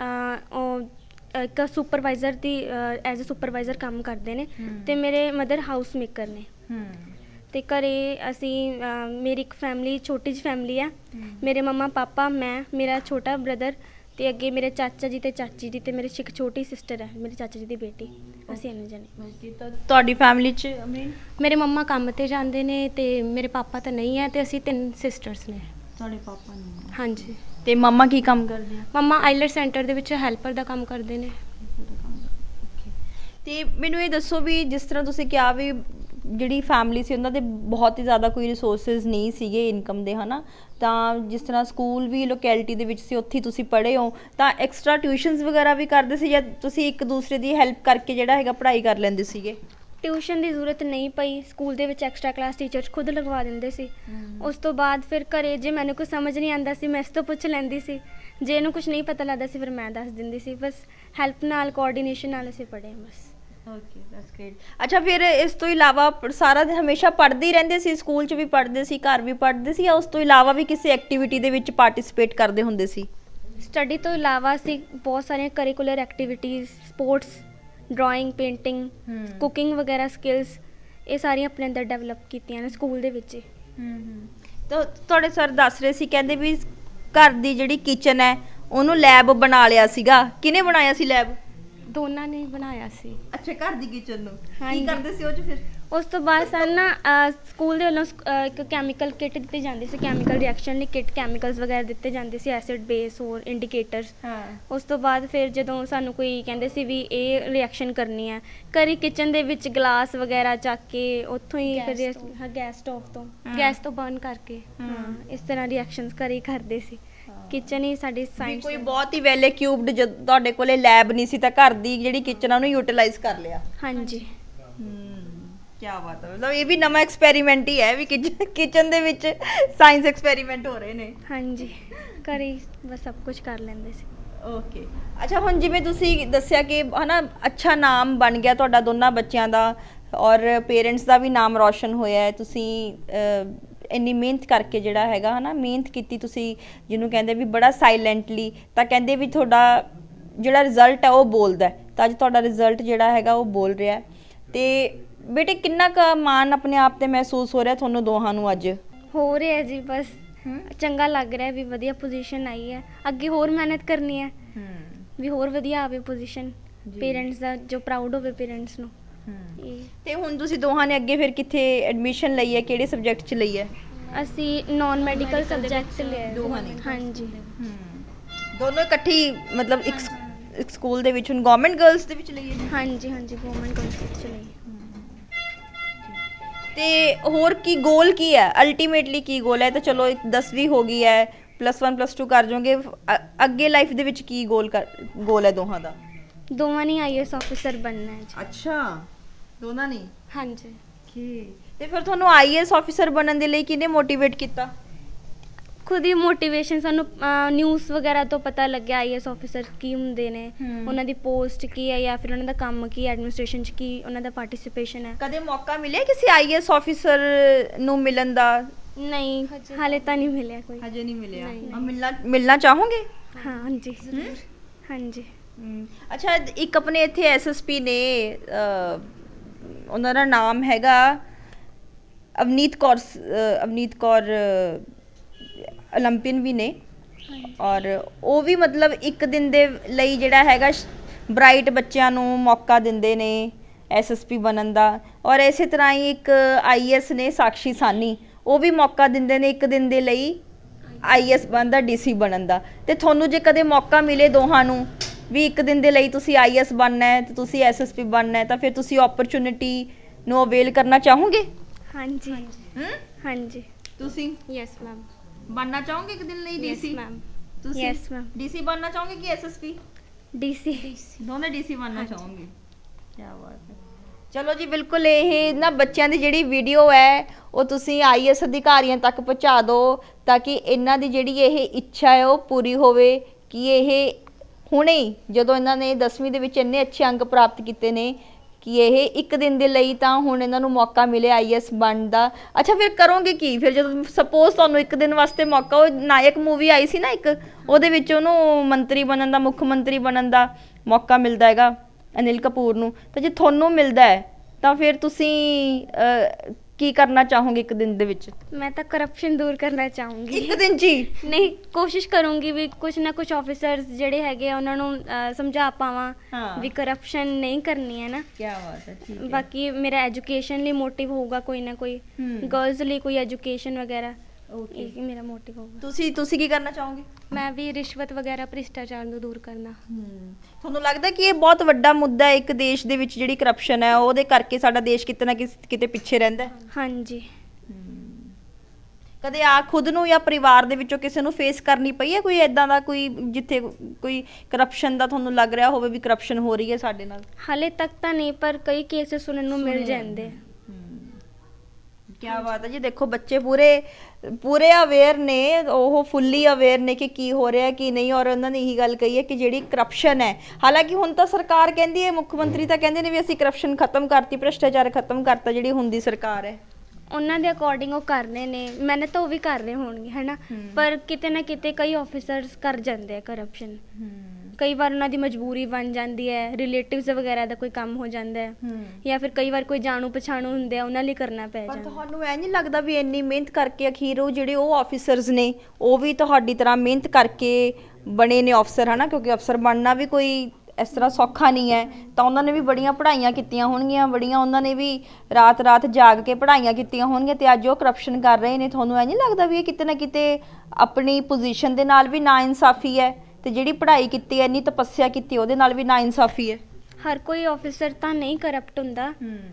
ਉਹ ਇੱਕ ਸੁਪਰਵਾਈਜ਼ਰ ਦੀ ਐਜ਼ ਅ ਸੁਪਰਵਾਈਜ਼ਰ ਕੰਮ ਕਰਦੇ ਨੇ, ਤੇ ਮੇਰੇ ਮਦਰ ਹਾਊਸ ਮੇਕਰ ਨੇ। ਤੇ ਘਰੇ ਅਸੀਂ ਮੇਰੀ ਇੱਕ ਫੈਮਿਲੀ, ਛੋਟੀ ਜਿਹੀ ਫੈਮਿਲੀ ਆ। ਮੇਰੇ ਮੰਮਾ ਪਾਪਾ, ਮੈਂ, ਮੇਰਾ ਛੋਟਾ ਬ੍ਰਦਰ, ਤੇ ਅੱਗੇ ਮੇਰੇ ਚਾਚਾ ਜੀ ਤੇ ਚਾਚੀ ਜੀ, ਤੇ ਮੇਰੀ ਇੱਕ ਛੋਟੀ ਸਿਸਟਰ ਹੈ, ਮੇਰੇ ਚਾਚਾ ਜੀ ਦੀ ਬੇਟੀ। ਅਸੀਂ ਇੰਨੇ ਜਣੇ। ਤੁਹਾਡੀ ਫੈਮਿਲੀ 'ਚ? ਮੇਰੇ ਮੰਮਾ ਕੰਮ ਤੇ ਜਾਂਦੇ ਨੇ ਤੇ ਮੇਰੇ ਪਾਪਾ ਤਾਂ ਨਹੀਂ ਹੈ, ਤੇ ਅਸੀਂ 3 ਸਿਸਟਰਸ ਨੇ। ਤੁਹਾਡੇ ਪਾਪਾ ਨੇ? ਹਾਂਜੀ। ਤੇ ਮੰਮਾ ਕੀ ਕੰਮ ਕਰਦੇ ਆ? ਮੰਮਾ ਆਈਲੈਟ ਸੈਂਟਰ ਦੇ ਵਿੱਚ ਹੈਲਪਰ ਦਾ ਕੰਮ ਕਰਦੇ ਨੇ। ਤੇ ਮੈਨੂੰ ਇਹ ਦੱਸੋ ਵੀ ਜਿਸ ਤਰ੍ਹਾਂ ਤੁਸੀਂ ਕਿਹਾ ਵੀ ਜਿਹੜੀ ਫੈਮਿਲੀ ਸੀ ਉਹਨਾਂ ਦੇ ਬਹੁਤ ਹੀ ਜ਼ਿਆਦਾ ਕੋਈ ਰਿਸੋਰਸਿਸ ਨਹੀਂ ਸੀਗੇ ਇਨਕਮ ਦੇ, ਹੈ ਨਾ, ਤਾਂ ਜਿਸ ਤਰ੍ਹਾਂ ਸਕੂਲ ਵੀ ਲੋਕੈਲਿਟੀ ਦੇ ਵਿੱਚ ਸੀ, ਉੱਥੇ ਤੁਸੀਂ ਪੜ੍ਹੇ ਹੋ, ਤਾਂ ਐਕਸਟਰਾ ਟਿਊਸ਼ਨਸ ਵਗੈਰਾ ਵੀ ਕਰਦੇ ਸੀ ਜਾਂ ਤੁਸੀਂ ਇੱਕ ਦੂਸਰੇ ਦੀ ਹੈਲਪ ਕਰਕੇ ਜਿਹੜਾ ਹੈਗਾ ਪੜ੍ਹਾਈ ਕਰ ਲੈਂਦੇ ਸੀਗੇ? ਟਿਊਸ਼ਨ ਦੀ ਜ਼ਰੂਰਤ ਨਹੀਂ ਪਈ, ਸਕੂਲ ਦੇ ਵਿੱਚ ਐਕਸਟਰਾ ਕਲਾਸ ਟੀਚਰਸ ਖੁਦ ਲਗਵਾ ਦਿੰਦੇ ਸੀ। ਉਸ ਤੋਂ ਬਾਅਦ ਫਿਰ ਘਰੇ ਜੇ ਮੈਨੂੰ ਕੁਝ ਸਮਝ ਨਹੀਂ ਆਉਂਦਾ ਸੀ ਮੈਂ ਇਸ ਤੋਂ ਪੁੱਛ ਲੈਂਦੀ ਸੀ, ਜੇ ਇਹਨੂੰ ਕੁਝ ਨਹੀਂ ਪਤਾ ਲੱਗਦਾ ਸੀ ਫਿਰ ਮੈਂ ਦੱਸ ਦਿੰਦੀ ਸੀ। ਬਸ ਹੈਲਪ ਨਾਲ, ਕੋਆਰਡੀਨੇਸ਼ਨ ਨਾਲ ਅਸੀਂ ਪੜ੍ਹੇ ਬਸ। Okay, that's great. ਅੱਛਾ, ਫਿਰ ਇਸ ਤੋਂ ਇਲਾਵਾ ਸਾਰਾ ਦਿਨ ਹਮੇਸ਼ਾ ਪੜ੍ਹਦੇ ਹੀ ਰਹਿੰਦੇ ਸੀ? ਸਕੂਲ 'ਚ ਵੀ ਪੜ੍ਹਦੇ ਸੀ, ਘਰ ਵੀ ਪੜ੍ਹਦੇ ਸੀ, ਜਾਂ ਉਸ ਤੋਂ ਇਲਾਵਾ ਵੀ ਕਿਸੇ ਐਕਟੀਵਿਟੀ ਦੇ ਵਿੱਚ ਪਾਰਟਿਸਿਪੇਟ ਕਰਦੇ ਹੁੰਦੇ ਸੀ? ਸਟੱਡੀ ਤੋਂ ਇਲਾਵਾ ਅਸੀਂ ਬਹੁਤ ਸਾਰੀਆਂ curricular activities, sports, drawing, painting, cooking ਵਗੈਰਾ ਸਕਿੱਲਸ, ਇਹ ਸਾਰੀਆਂ ਆਪਣੇ ਅੰਦਰ ਡਿਵੈਲਪ ਕੀਤੀਆਂ ਨੇ ਸਕੂਲ ਦੇ ਵਿੱਚ। ਤਾਂ ਤੁਹਾਡੇ ਸਰ ਦੱਸ ਰਹੇ ਸੀ, ਕਹਿੰਦੇ ਵੀ ਘਰ ਦੀ ਜਿਹੜੀ ਕਿਚਨ ਹੈ ਉਹਨੂੰ ਲੈਬ ਬਣਾ ਲਿਆ ਸੀਗਾ। ਕਿਹਨੇ ਬਣਾਇਆ ਸੀ ਲੈਬ? ਦੋਨਾਂ ਨੇ ਹੀ ਬਣਾਇਆ ਸੀ। ਅੱਛਾ, ਘਰ ਦੀ ਕਿਚਨ ਨੂੰ ਹਾਂਜੀ। ਕੀ ਕਰਦੇ ਸੀ ਉਹ 'ਚ ਫਿਰ? ਉਸ ਤੋਂ ਬਾਅਦ ਸਾਨੂੰ ਨਾ ਸਕੂਲ ਦੇ ਵੱਲੋਂ ਇੱਕ ਕੈਮੀਕਲ ਕਿੱਟ ਦਿੱਤੀ ਜਾਂਦੀ ਸੀ, ਕੈਮੀਕਲ ਰਿਐਕਸ਼ਨ ਲਈ ਕਿੱਟ, ਕੈਮੀਕਲਸ ਵਗੈਰਾ ਦਿੱਤੇ ਜਾਂਦੇ ਸੀ, ਐਸਿਡ ਬੇਸ ਹੋਰ ਇੰਡੀਕੇਟਰਸ। ਹਾਂ। ਉਸ ਤੋਂ ਬਾਅਦ ਫਿਰ ਜਦੋਂ ਸਾਨੂੰ ਕੋਈ ਕਹਿੰਦੇ ਸੀ ਵੀ ਇਹ ਰਿਐਕਸ਼ਨ ਕਰਨੀ ਹੈ, ਘਰੇ ਕਿਚਨ ਦੇ ਵਿੱਚ ਗਲਾਸ ਵਗੈਰਾ ਚੱਕ ਕੇ ਉੱਥੋਂ ਹੀ ਫਿਰ ਗੈਸ ਸਟੋਵ ਤੋਂ ਗੈਸ ਤੋਂ ਬਰਨ ਕਰਕੇ ਇਸ ਤਰ੍ਹਾਂ ਰਿਐਕਸ਼ਨਸ ਘਰੇ ਹੀ ਕਰਦੇ ਸੀ। ਕਿਚਨ ਹੀ ਸਾਡੀ ਸਾਇੰਸ ਕੋਈ ਬਹੁਤ ਹੀ ਵੈਲ ਇਕੁਇਪਡ, ਜਦ ਤੁਹਾਡੇ ਕੋਲੇ ਲੈਬ ਨਹੀਂ ਸੀ ਤਾਂ ਘਰ ਦੀ ਜਿਹੜੀ ਕਿਚਨ ਆ ਉਹਨੂੰ ਯੂਟਿਲਾਈਜ਼ ਕਰ ਲਿਆ। ਹਾਂਜੀ। ਕੀ ਬਾਤ ਹੈ, ਮਤਲਬ ਇਹ ਵੀ ਨਵਾਂ ਐਕਸਪੈਰੀਮੈਂਟ ਹੀ ਹੈ ਵੀ ਕਿਚਨ ਦੇ ਵਿੱਚ ਸਾਇੰਸ ਐਕਸਪੈਰੀਮੈਂਟ ਹੋ ਰਹੇ ਨੇ। ਹਾਂਜੀ, ਘਰੇ ਹੀ ਬਸ ਸਭ ਕੁਝ ਕਰ ਲੈਂਦੇ ਸੀ। ਓਕੇ। ਅੱਛਾ, ਹੁਣ ਜਿਵੇਂ ਤੁਸੀਂ ਦੱਸਿਆ ਕਿ ਹਨਾ ਅੱਛਾ ਨਾਮ ਬਣ ਗਿਆ ਤੁਹਾਡਾ ਦੋਨਾਂ ਬੱਚਿਆਂ ਦਾ ਔਰ ਪੇਰੈਂਟਸ ਦਾ ਵੀ ਨਾਮ ਰੌਸ਼ਨ ਹੋਇਆ ਹੈ। ਤੁਸੀਂ ਇੰਨੀ ਮਿਹਨਤ ਕਰਕੇ ਜਿਹੜਾ ਹੈਗਾ ਹਨਾ, ਮਿਹਨਤ ਕੀਤੀ ਤੁਸੀਂ, ਜਿਹਨੂੰ ਕਹਿੰਦੇ ਵੀ ਬੜਾ ਸਾਇਲੈਂਟਲੀ, ਤਾਂ ਕਹਿੰਦੇ ਵੀ ਤੁਹਾਡਾ ਜਿਹੜਾ ਰਿਜ਼ਲਟ ਹੈ ਉਹ ਬੋਲਦਾ, ਤਾਂ ਅੱਜ ਤੁਹਾਡਾ ਰਿਜ਼ਲਟ ਜਿਹੜਾ ਹੈਗਾ ਉਹ ਬੋਲ ਰਿਹਾ। ਤੇ ਬੇਟੇ ਕਿੰਨਾ ਕੁ ਮਾਣ ਆਪਣੇ ਆਪ ਤੇ ਮਹਿਸੂਸ ਹੋ ਰਿਹਾ ਤੁਹਾਨੂੰ ਦੋਹਾਂ ਨੂੰ ਅੱਜ? ਹੋ ਰਿਹਾ ਜੀ, ਬਸ ਚੰਗਾ ਲੱਗ ਰਿਹਾ ਵੀ ਵਧੀਆ ਪੋਜੀਸ਼ਨ ਆਈ ਹੈ। ਅੱਗੇ ਹੋਰ ਮਿਹਨਤ ਕਰਨੀ ਹੈ ਵੀ ਹੋਰ ਵਧੀਆ ਆਵੇ ਪੋਜੀਸ਼ਨ, ਪੇਰੈਂਟਸ ਦਾ ਜੋ ਪ੍ਰਾਊਡ ਹੋਵੇ ਪੇਰੈਂਟਸ ਨੂੰ। ਤੇ ਹੁਣ ਤੁਸੀਂ ਦੋਹਾਂ ਨੇ ਅੱਗੇ ਫਿਰ ਕਿੱਥੇ ਐਡਮਿਸ਼ਨ ਲਈ ਹੈ, ਕਿਹੜੇ ਸਬਜੈਕਟ 'ਚ ਲਈ ਹੈ? ਅਸੀਂ ਨਾਨ ਮੈਡੀਕਲ ਸਬਜੈਕਟ ਲਿਆ ਦੋਹਾਂ ਨੇ? ਹਾਂਜੀ। ਦੋਨੋਂ ਇਕੱਠੀ ਮਤਲਬ ਇੱਕ ਸਕੂਲ ਦੇ ਵਿੱਚ? ਹੁਣ ਗਵਰਨਮੈਂਟ ਗਰਲਸ ਦੇ ਵਿੱਚ ਲਈ ਹੈ? ਹਾਂਜੀ ਹਾਂਜੀ, ਗਵਰਨਮੈਂਟ ਗਰਲਸ ਵਿੱਚ ਲਈ। ਤੇ ਹੋਰ ਕੀ ਗੋਲ ਕੀ ਹੈ ਅਲਟੀਮੇਟਲੀ? ਕੀ ਗੋਲ ਹੈ? ਤਾਂ ਚਲੋ 10ਵੀਂ ਹੋ ਗਈ ਹੈ, +1 +2 ਕਰ ਜਾਓਗੇ, ਅੱਗੇ ਲਾਈਫ ਦੇ ਵਿੱਚ ਕੀ ਗੋਲ ਹੈ ਦੋਹਾਂ ਦਾ? ਦੋਵਾਂ ਨੇ IAS ਆਫਿਸਰ ਬਣਨਾ ਹੈ ਜੀ। ਅੱਛਾ, ਦੋਨਾਂ ਨੇ? ਹਾਂਜੀ। ਤੇ ਫਿਰ ਤੁਹਾਨੂੰ IAS ਆਫਿਸਰ ਬਣਨ ਦੇ ਲਈ ਕਿਹਨੇ ਮੋਟੀਵੇਟ ਕੀਤਾ? ਖੁਦ ਹੀ ਮੋਟੀਵੇਸ਼ਨ, ਸਾਨੂੰ ਨਿਊਜ਼ ਵਗੈਰਾ ਤੋਂ ਪਤਾ ਲੱਗਿਆ IAS ਆਫਿਸਰ ਕੀ ਹੁੰਦੇ ਨੇ, ਉਹਨਾਂ ਦੀ ਪੋਸਟ ਕੀ ਹੈ ਜਾਂ ਫਿਰ ਉਹਨਾਂ ਦਾ ਕੰਮ ਕੀ ਹੈ, ਐਡਮਿਨਿਸਟ੍ਰੇਸ਼ਨ 'ਚ ਕੀ ਉਹਨਾਂ ਦਾ ਪਾਰਟਿਸਿਪੇਸ਼ਨ ਹੈ। ਕਦੇ ਮੌਕਾ ਮਿਲਿਆ ਕਿਸੇ IAS ਆਫਿਸਰ ਨੂੰ ਮਿਲਣ ਦਾ? ਨਹੀਂ, ਹਾਲੇ ਤਾਂ ਨਹੀਂ ਮਿਲਿਆ ਕੋਈ। ਹਜੇ ਨਹੀਂ ਮਿਲਿਆ। ਮਿਲਣਾ ਚਾਹੋਗੇ? ਹਾਂ ਹਾਂਜੀ ਹਾਂਜੀ। ਅੱਛਾ, ਇੱਕ ਆਪਣੇ ਇੱਥੇ SSP ਨੇ, ਉਹਨਾਂ ਦਾ ਨਾਮ ਹੈਗਾ ਅਵਨੀਤ ਕੌਰ, ਓਲੰਪੀਅਨ ਵੀ ਨੇ, ਔਰ ਉਹ ਵੀ ਮਤਲਬ ਇੱਕ ਦਿਨ ਦੇ ਲਈ ਜਿਹੜਾ ਹੈਗਾ ਬ੍ਰਾਈਟ ਬੱਚਿਆਂ ਨੂੰ ਮੌਕਾ ਦਿੰਦੇ ਨੇ SSP ਬਣਨ ਦਾ। ਔਰ ਇਸੇ ਤਰ੍ਹਾਂ ਹੀ ਇੱਕ IAS ਨੇ ਸਾਕਸ਼ੀ ਸਾਨੀ, ਉਹ ਵੀ ਮੌਕਾ ਦਿੰਦੇ ਨੇ ਇੱਕ ਦਿਨ ਦੇ ਲਈ IAS ਬਣਨ ਦਾ, DC ਬਣਨ ਦਾ। ਤੇ ਤੁਹਾਨੂੰ ਜੇ ਕਦੇ ਮੌਕਾ ਮਿਲੇ ਦੋਹਾਂ ਨੂੰ ਵੀ ਇੱਕ ਦਿਨ ਦੇ ਲਈ ਤੁਸੀਂ IAS ਬਣਨਾ ਹੈ ਤੇ ਤੁਸੀਂ SSP ਬਣਨਾ ਹੈ, ਤਾਂ ਫਿਰ ਤੁਸੀਂ ਓਪਰਚੁਨਿਟੀ ਨੂੰ ਅਵੇਲ ਕਰਨਾ ਚਾਹੋਗੇ? ਹਾਂਜੀ ਹਾਂਜੀ। ਤੁਸੀਂ? Yes ma'am. ਬਣਨਾ ਚਾਹੋਗੇ ਇੱਕ ਦਿਨ ਲਈ DC? Yes ma'am. ਤੁਸੀਂ? Yes ma'am. DC ਬਣਨਾ ਚਾਹੋਗੇ ਕਿ SSP? DC। ਦੋਨੇ DC ਬਣਨਾ ਚਾਹੋਗੇ? ਕੀ ਬਾਤ ਹੈ। ਚਲੋ ਜੀ, ਬਿਲਕੁਲ ਇਹ ਨਾ ਬੱਚਿਆਂ ਦੀ ਜਿਹੜੀ ਵੀਡੀਓ ਹੈ ਉਹ ਤੁਸੀਂ IAS ਅਧਿਕਾਰੀਆਂ ਤੱਕ ਪਹੁੰਚਾ ਦਿਓ, ਤਾਂ ਕਿ ਇਹਨਾਂ ਦੀ ਜਿਹੜੀ ਇਹ ਇੱਛਾ ਹੈ ਉਹ ਪੂਰੀ ਹੋਵੇ ਕਿ ਇਹ ਹੁਣੇ ਹੀ, ਜਦੋਂ ਇਹਨਾਂ ਨੇ 10ਵੀਂ ਦੇ ਵਿੱਚ ਇੰਨੇ ਅੱਛੇ ਅੰਕ ਪ੍ਰਾਪਤ ਕੀਤੇ ਨੇ, ਕਿ ਇਹ ਇੱਕ ਦਿਨ ਦੇ ਲਈ ਤਾਂ ਹੁਣ ਇਹਨਾਂ ਨੂੰ ਮੌਕਾ ਮਿਲੇ IAS ਬਣਨ ਦਾ। ਅੱਛਾ, ਫਿਰ ਕਰੋਗੇ ਕੀ ਫਿਰ ਜਦੋਂ ਸਪੋਜ਼ ਤੁਹਾਨੂੰ ਇੱਕ ਦਿਨ ਵਾਸਤੇ ਮੌਕਾ, ਉਹ ਨਾਇਕ ਮੂਵੀ ਆਈ ਸੀ ਨਾ ਇੱਕ, ਉਹਦੇ ਵਿੱਚ ਉਹਨੂੰ ਮੰਤਰੀ ਬਣਨ ਦਾ, ਮੁੱਖ ਮੰਤਰੀ ਬਣਨ ਦਾ ਮੌਕਾ ਮਿਲਦਾ ਹੈਗਾ ਅਨਿਲ ਕਪੂਰ ਨੂੰ, ਤਾਂ ਜੇ ਤੁਹਾਨੂੰ ਮਿਲਦਾ ਹੈ ਤਾਂ ਫਿਰ ਤੁਸੀਂ ਕੀ ਕਰਨਾ ਚਾਹੋਗੇ ਇੱਕ ਦਿਨ ਦੇ ਵਿੱਚ? ਮੈਂ ਤਾਂ ਕਰਪਸ਼ਨ ਦੂਰ ਕਰਨਾ ਚਾਹੂੰਗੀ ਇੱਕ ਦਿਨ 'ਚ ਹੀ। ਨਹੀਂ, ਕੋਸ਼ਿਸ਼ ਕਰੂੰਗੀ ਵੀ ਕੁਝ ਨਾ ਕੁਝ ਆਫਿਸਰਸ ਜਿਹੜੇ ਹੈਗੇ ਆ ਉਹਨਾਂ ਨੂੰ ਸਮਝਾ ਪਾਵਾਂ ਵੀ ਕਰਪਸ਼ਨ ਨਹੀਂ ਕਰਨੀ ਹੈ ਨਾ। ਕੀ ਬਾਤ ਹੈ। ਠੀਕ ਹੈ। ਬਾਕੀ ਮੇਰਾ ਐਜੂਕੇਸ਼ਨ ਲਈ ਮੋਟਿਵ ਹੋਊਗਾ ਕੋਈ ਨਾ ਕੋਈ, ਗਰਲਸ ਲਈ ਕੋਈ ਐਜੂਕੇਸ਼ਨ ਵਗੈਰਾ, ਇਹ ਮੇਰਾ ਮੋਟਿਵ ਹੋਊਗਾ। ਤੁਸੀਂ ਕੀ ਕਰਨਾ ਚਾਹੋਗੇ? ਮੈਂ ਵੀ ਰਿਸ਼ਵਤ ਵਗੈਰਾ, ਭ੍ਰਿਸ਼ਟਾਚਾਰ ਨੂੰ ਦੂਰ ਕਰਨਾ। ਤੁਹਾਨੂੰ ਲੱਗਦਾ ਕਿ ਇਹ ਬਹੁਤ ਵੱਡਾ ਮੁੱਦਾ ਹੈ ਇੱਕ ਦੇਸ਼ ਦੇ ਵਿੱਚ, ਜਿਹੜੀ ਕਰਪਸ਼ਨ ਹੈ ਉਹਦੇ ਕਰਕੇ ਸਾਡਾ ਦੇਸ਼ ਕਿਤੇ ਨਾ ਕਿਤੇ ਪਿੱਛੇ ਰਹਿੰਦਾ? ਹਾਂਜੀ। ਕਦੇ ਖੁਦ ਨੂੰ ਜਾਂ ਪਰਿਵਾਰ ਦੇ ਵਿੱਚੋਂ ਕਿਸੇ ਨੂੰ ਫੇਸ ਕਰਨੀ ਪਈ ਹੈ ਕੋਈ ਇਦਾਂ ਦਾ, ਕੋਈ ਜਿੱਥੇ ਕੋਈ ਕਰਪਸ਼ਨ ਦਾ ਤੁਹਾਨੂੰ ਲੱਗ ਰਿਹਾ ਹੋਵੇ ਵੀ ਕਰਪਸ਼ਨ ਹੋ ਰਹੀ ਹੈ ਸਾਡੇ ਨਾਲ? ਹਾਲੇ ਤੱਕ ਤਾਂ ਨਹੀਂ, ਪਰ ਕਈ ਕੇਸ ਸੁਣਨ ਨੂੰ ਮਿਲ ਜਾਂਦੇ। ਕੀ ਬਾਤ ਹੈ ਜੀ। ਦੇਖੋ, ਬੱਚੇ ਪੂਰੇ ਅਵੇਅਰ ਨੇ, ਉਹ ਫੁੱਲੀ ਅਵੇਅਰ ਨੇ ਕਿ ਕੀ ਹੋ ਰਿਹਾ ਕੀ ਨਹੀਂ, ਔਰ ਉਹਨਾਂ ਨੇ ਇਹੀ ਗੱਲ ਕਹੀ ਹੈ ਕਿ ਜਿਹੜੀ ਕਰਪਸ਼ਨ ਹੈ, ਹਾਲਾਂਕਿ ਹੁਣ ਤਾਂ ਸਰਕਾਰ ਕਹਿੰਦੀ ਹੈ, ਮੁੱਖ ਮੰਤਰੀ ਤਾਂ ਕਹਿੰਦੇ ਨੇ ਵੀ ਅਸੀਂ ਕਰਪਸ਼ਨ ਖਤਮ ਕਰਤੀ, ਭ੍ਰਿਸ਼ਟਾਚਾਰ ਖਤਮ ਕਰਤਾ, ਜਿਹੜੀ ਹੁੰਦੀ ਸਰਕਾਰ ਹੈ ਉਹਨਾਂ ਦੇ ਅਕੋਰਡਿੰਗ ਉਹ ਕਰ ਰਹੇ ਨੇ, ਮਿਹਨਤ ਤਾਂ ਉਹ ਵੀ ਕਰ ਰਹੇ ਹੋਣਗੇ ਹੈ, ਪਰ ਕਿਤੇ ਨਾ ਕਿਤੇ ਕਈ ਆਫਿਸਰਸ ਕਰ ਜਾਂਦੇ ਆ ਕਰਪਸ਼ਨ। ਕਈ ਵਾਰ ਉਹਨਾਂ ਦੀ ਮਜਬੂਰੀ ਬਣ ਜਾਂਦੀ ਹੈ, ਰਿਲੇਟਿਵਸ ਵਗੈਰਾ ਦਾ ਕੋਈ ਕੰਮ ਹੋ ਜਾਂਦਾ ਹੈ, ਜਾਂ ਫਿਰ ਕਈ ਵਾਰ ਕੋਈ ਜਾਣੂ ਪਛਾਣੂ ਹੁੰਦੇ ਆ, ਉਹਨਾਂ ਲਈ ਕਰਨਾ ਪੈ ਜਾਂਦਾ। ਪਰ ਤੁਹਾਨੂੰ ਐ ਨਹੀਂ ਲੱਗਦਾ ਵੀ ਇੰਨੀ ਮਿਹਨਤ ਕਰਕੇ ਅਖੀਰ ਉਹ ਜਿਹੜੇ ਉਹ ਆਫਿਸਰਸ ਨੇ ਉਹ ਵੀ ਤੁਹਾਡੀ ਤਰ੍ਹਾਂ ਮਿਹਨਤ ਕਰਕੇ ਬਣੇ ਨੇ ਅਫਸਰ, ਹੈ ਨਾ? ਕਿਉਂਕਿ ਅਫਸਰ ਬਣਨਾ ਵੀ ਕੋਈ ਇਸ ਤਰ੍ਹਾਂ ਸੌਖਾ ਨਹੀਂ ਹੈ, ਤਾਂ ਉਹਨਾਂ ਨੇ ਵੀ ਬੜੀਆਂ ਪੜ੍ਹਾਈਆਂ ਕੀਤੀਆਂ ਹੋਣਗੀਆਂ, ਬੜੀਆਂ ਉਹਨਾਂ ਨੇ ਵੀ ਰਾਤ ਜਾਗ ਕੇ ਪੜ੍ਹਾਈਆਂ ਕੀਤੀਆਂ ਹੋਣਗੀਆਂ, ਤੇ ਅੱਜ ਉਹ ਕਰਪਸ਼ਨ ਕਰ ਰਹੇ ਨੇ। ਤੁਹਾਨੂੰ ਇਹ ਨਹੀਂ ਲੱਗਦਾ ਵੀ ਇਹ ਕਿਤੇ ਨਾ ਕਿਤੇ ਆਪਣੀ ਪੋਜੀਸ਼ਨ ਦੇ ਨਾਲ ਵੀ ਨਾ ਇਨਸਾਫੀ ਹੈ, ਤੇ ਜਿਹੜੀ ਪੜ੍ਹਾਈ ਕੀਤੀ ਹੈ, ਇੰਨੀ ਤਪੱਸਿਆ ਕੀਤੀ, ਉਹਦੇ ਨਾਲ ਵੀ ਨਾ ਇਨਸਾਫੀ ਹੈ? ਹਰ ਕੋਈ ਆਫਿਸਰ ਤਾਂ ਨਹੀਂ ਕਰਪਟ ਹੁੰਦਾ,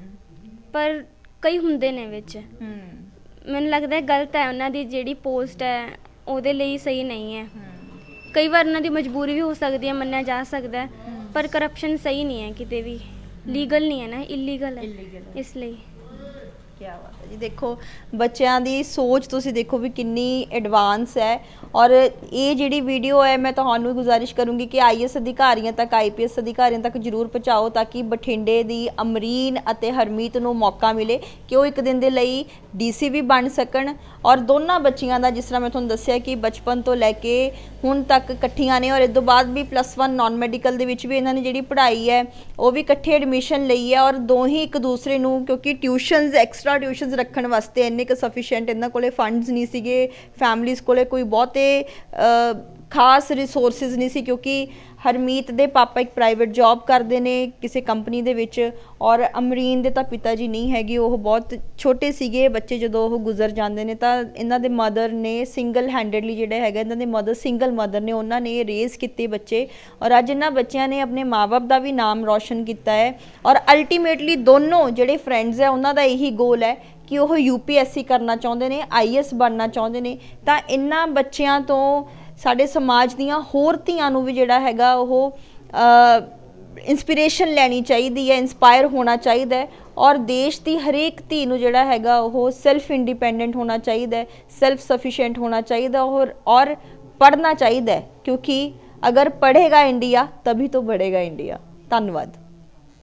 ਪਰ ਕਈ ਹੁੰਦੇ ਨੇ ਵਿੱਚ। ਮੈਨੂੰ ਲੱਗਦਾ ਗਲਤ ਹੈ, ਉਹਨਾਂ ਦੀ ਜਿਹੜੀ ਪੋਸਟ ਹੈ ਉਹਦੇ ਲਈ ਸਹੀ ਨਹੀਂ ਹੈ। ਕਈ ਵਾਰ ਉਹਨਾਂ ਦੀ ਮਜਬੂਰੀ ਵੀ ਹੋ ਸਕਦੀ ਹੈ, ਮੰਨਿਆ ਜਾ ਸਕਦਾ, ਪਰ ਕਰਪਸ਼ਨ ਸਹੀ ਨਹੀਂ ਹੈ ਕਿਤੇ ਵੀ, ਲੀਗਲ ਨਹੀਂ ਹੈ ਨਾ, ਇਲੀਗਲ ਹੈ, ਇਸ ਲਈ। ਕੀ ਬਾਤ ਹੈ ਜੀ। ਦੇਖੋ ਬੱਚਿਆਂ ਦੀ ਸੋਚ ਤੁਸੀਂ ਦੇਖੋ ਵੀ ਕਿੰਨੀ ਐਡਵਾਂਸ ਹੈ, ਔਰ ਇਹ ਜਿਹੜੀ ਵੀਡੀਓ ਹੈ ਮੈਂ ਤੁਹਾਨੂੰ ਗੁਜ਼ਾਰਿਸ਼ ਕਰੂੰਗੀ ਕਿ IAS ਅਧਿਕਾਰੀਆਂ ਤੱਕ, IPS ਅਧਿਕਾਰੀਆਂ ਤੱਕ ਜ਼ਰੂਰ ਪਹੁੰਚਾਓ, ਤਾਂ ਕਿ ਬਠਿੰਡੇ ਦੀ ਅਮਰੀਨ ਅਤੇ ਹਰਮੀਤ ਨੂੰ ਮੌਕਾ ਮਿਲੇ ਕਿ ਉਹ ਇੱਕ ਦਿਨ ਦੇ ਲਈ DC ਵੀ ਬਣ ਸਕਣ। ਔਰ ਦੋਨਾਂ ਬੱਚੀਆਂ ਦਾ, ਜਿਸ ਤਰ੍ਹਾਂ ਮੈਂ ਤੁਹਾਨੂੰ ਦੱਸਿਆ ਕਿ ਬਚਪਨ ਤੋਂ ਲੈ ਕੇ ਹੁਣ ਤੱਕ ਇਕੱਠੀਆਂ ਨੇ, ਔਰ ਇਸ ਤੋਂ ਬਾਅਦ ਵੀ +1 ਨਾਨ ਮੈਡੀਕਲ ਦੇ ਵਿੱਚ ਵੀ ਇਹਨਾਂ ਨੇ ਜਿਹੜੀ ਪੜ੍ਹਾਈ ਹੈ ਉਹ ਵੀ ਇਕੱਠੇ ਐਡਮਿਸ਼ਨ ਲਈ ਹੈ, ਔਰ ਦੋਹੀ ਇੱਕ ਦੂਸਰੇ ਨੂੰ, ਕਿਉਂਕਿ ਟਿਊਸ਼ਨਸ, ਐਕਸਟਰਾ ਟਿਊਸ਼ਨਸ ਰੱਖਣ ਵਾਸਤੇ ਇੰਨੇ ਕੁ ਸਫੀਸ਼ੀਐਂਟ ਇਹਨਾਂ ਕੋਲੇ ਫੰਡਸ ਨਹੀਂ ਸੀਗੇ, ਫੈਮਲੀਜ਼ ਕੋਲੇ ਕੋਈ ਬਹੁਤੇ ਖਾਸ ਰਿਸੋਰਸਿਸ ਨਹੀਂ ਸੀ, ਕਿਉਂਕਿ ਹਰਮੀਤ ਦੇ ਪਾਪਾ ਇੱਕ ਪ੍ਰਾਈਵੇਟ ਜੌਬ ਕਰਦੇ ਨੇ ਕਿਸੇ ਕੰਪਨੀ ਦੇ ਵਿੱਚ, ਔਰ ਅਮਰੀਨ ਦੇ ਤਾਂ ਪਿਤਾ ਜੀ ਨਹੀਂ ਹੈਗੇ, ਉਹ ਬਹੁਤ ਛੋਟੇ ਸੀਗੇ ਬੱਚੇ ਜਦੋਂ ਉਹ ਗੁਜ਼ਰ ਜਾਂਦੇ ਨੇ। ਤਾਂ ਇਹਨਾਂ ਦੇ ਮਦਰ ਨੇ ਸਿੰਗਲ ਹੈਂਡਡਲੀ ਜਿਹੜਾ ਹੈਗਾ, ਇਹਨਾਂ ਦੇ ਮਦਰ ਸਿੰਗਲ ਮਦਰ ਨੇ, ਉਹਨਾਂ ਨੇ ਰੇਜ਼ ਕੀਤੇ ਬੱਚੇ, ਔਰ ਅੱਜ ਇਹਨਾਂ ਬੱਚਿਆਂ ਨੇ ਆਪਣੇ ਮਾਂ-ਬਾਪ ਦਾ ਵੀ ਨਾਮ ਰੌਸ਼ਨ ਕੀਤਾ ਹੈ। ਔਰ ਅਲਟੀਮੇਟਲੀ ਦੋਨੋਂ ਜਿਹੜੇ ਫਰੈਂਡਸ ਹੈ ਉਹਨਾਂ ਦਾ ਇਹੀ ਗੋਲ ਹੈ ਕਿ ਉਹ UPSC ਕਰਨਾ ਚਾਹੁੰਦੇ ਨੇ, IAS ਬਣਨਾ ਚਾਹੁੰਦੇ ਨੇ। ਤਾਂ ਇਹਨਾਂ ਬੱਚਿਆਂ ਤੋਂ ਸਾਡੇ ਸਮਾਜ ਦੀਆਂ ਹੋਰ ਧੀਆਂ ਨੂੰ ਵੀ ਜਿਹੜਾ ਹੈਗਾ ਉਹ ਇੰਸਪੀਰੇਸ਼ਨ ਲੈਣੀ ਚਾਹੀਦੀ ਹੈ, ਇੰਸਪਾਇਰ ਹੋਣਾ ਚਾਹੀਦਾ ਹੈ, ਔਰ ਦੇਸ਼ ਦੀ ਹਰੇਕ ਧੀ ਨੂੰ ਜਿਹੜਾ ਹੈਗਾ ਉਹ ਸੈਲਫ ਇੰਡੀਪੈਂਡੈਂਟ ਹੋਣਾ ਚਾਹੀਦਾ ਹੈ, ਸੈਲਫ ਸਫੀਸ਼ੀਐਂਟ ਹੋਣਾ ਚਾਹੀਦਾ, ਔਰ ਪੜ੍ਹਨਾ ਚਾਹੀਦਾ ਹੈ, ਕਿਉਂਕਿ ਅਗਰ ਪੜ੍ਹੇਗਾ ਇੰਡੀਆ ਤभी तो बढ़ेगा इंडिया। धन्यवाद।